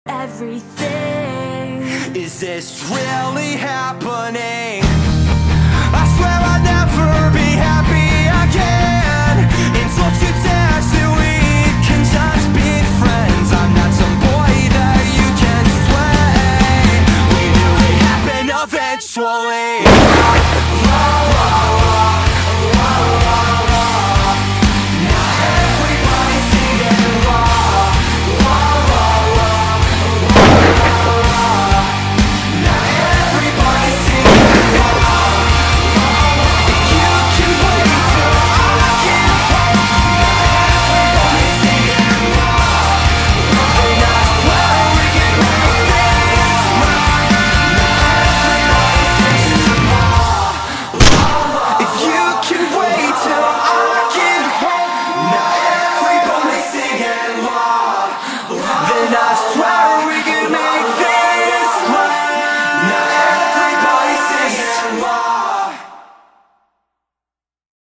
everything. Is this really happening? I swear I'll never be happy again. Until you tell that we can just be friends. I'm not some boy that you can sway. We knew it happened eventually.